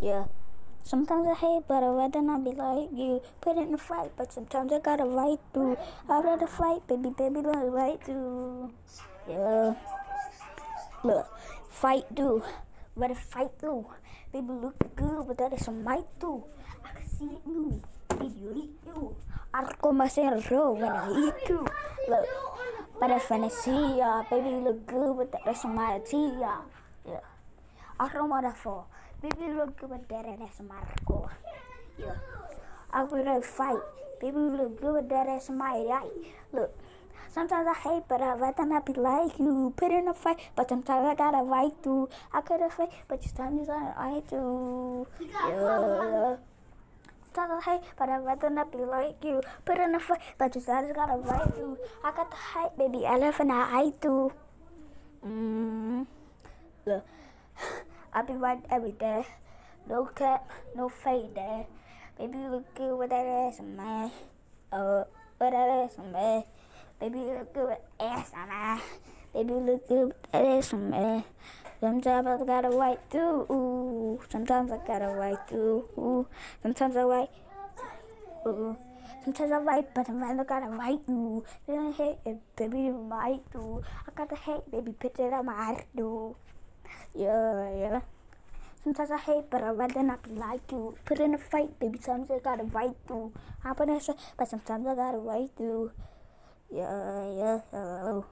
Yeah. Sometimes I hate, but I'd rather not be like you. Put in a fight, but sometimes I gotta fight through. I'd rather fight, baby, let fight through. Yeah. Look, fight through. Rather fight through. Baby, look good, but that is some might too. I can see it move. Did you eat you? Aku masih roll when I eat you. Look, but I fantasy, baby, look good, but that is some might tea, yeah. I don't want to fall. Baby, look good, but that is some Marco. Yeah. I would fight. Baby, look good, but that is my right. Look. Sometimes I hate, but I'd rather not be like you. Put in a fight, but sometimes I gotta fight through. I could've fight, but sometimes I do. Yeah. Sometimes I hate, but I'd rather not be like you. Put in a fight, but sometimes I gotta fight through. I got the hype, baby. I love and I do. Look, I be right every day. No cap, no fade there. Baby, you look good with that ass, man. With that ass, man. Baby, you look good with ass, man. Baby, you look good with that ass, man. Sometimes I gotta white too. Ooh. Sometimes I gotta white too. Ooh. Sometimes I white. Ooh. Sometimes I white, but sometimes I gotta white you. Then I hate it, baby, you might do. I gotta hate, baby, put it on my heart, do. Yeah. Sometimes I hate, but I'd rather not be like you. Put in a fight, baby. Sometimes I gotta fight through. I put in a fight, but sometimes I gotta fight through. Yeah.